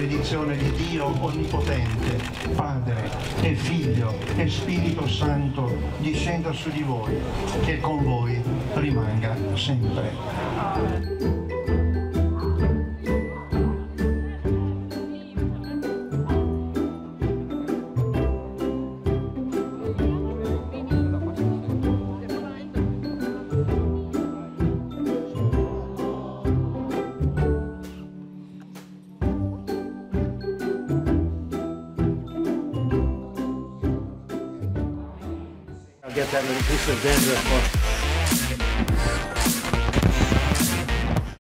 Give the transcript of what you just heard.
benedizione di Dio Onnipotente, Padre e Figlio e Spirito Santo discenda su di voi e con voi rimanga sempre. Get that little piece of dandruff off.